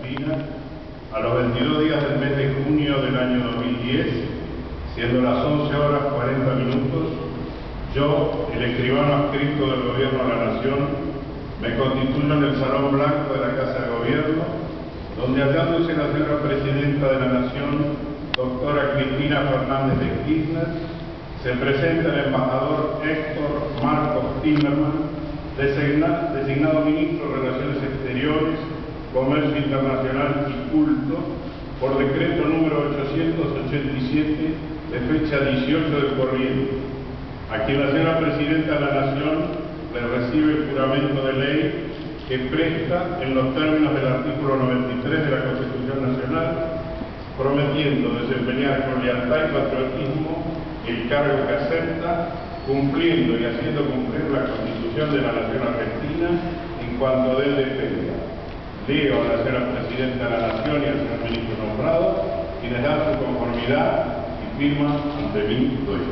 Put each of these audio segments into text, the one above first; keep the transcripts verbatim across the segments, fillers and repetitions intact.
Argentina, a los veintidós días del mes de junio del año dos mil diez, siendo las once horas cuarenta minutos, yo, el escribano adscrito del Gobierno de la Nación, me constituyo en el Salón Blanco de la Casa de Gobierno, donde hallándose la señora Presidenta de la Nación, doctora Cristina Fernández de Kirchner, se presenta el embajador Héctor Marcos Timerman, designa, designado Ministro de Relaciones Exteriores, Comercio Internacional y Culto, por decreto número ochocientos ochenta y siete de fecha dieciocho del corriente, a quien la señora Presidenta de la Nación le recibe el juramento de ley que presta en los términos del artículo noventa y tres de la Constitución Nacional, prometiendo desempeñar con lealtad y patriotismo el cargo que acepta, cumpliendo y haciendo cumplir la Constitución de la Nación Argentina en cuanto de él dependa. Leo a la señora Presidenta de la Nación y al señor Ministro nombrado, quienes dan su conformidad y firman ante mí doy.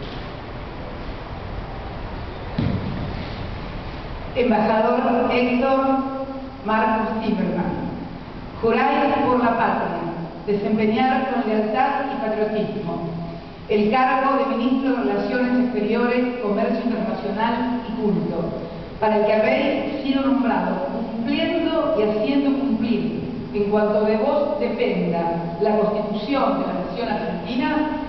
Embajador Héctor Marcos Timerman, juráis por la patria desempeñar con lealtad y patriotismo el cargo de Ministro de Relaciones Exteriores, Comercio Internacional y Culto, para el que habéis sido nombrado, cumpliendo y haciendo cumplir, en cuanto de vos dependa la Constitución de la Nación Argentina,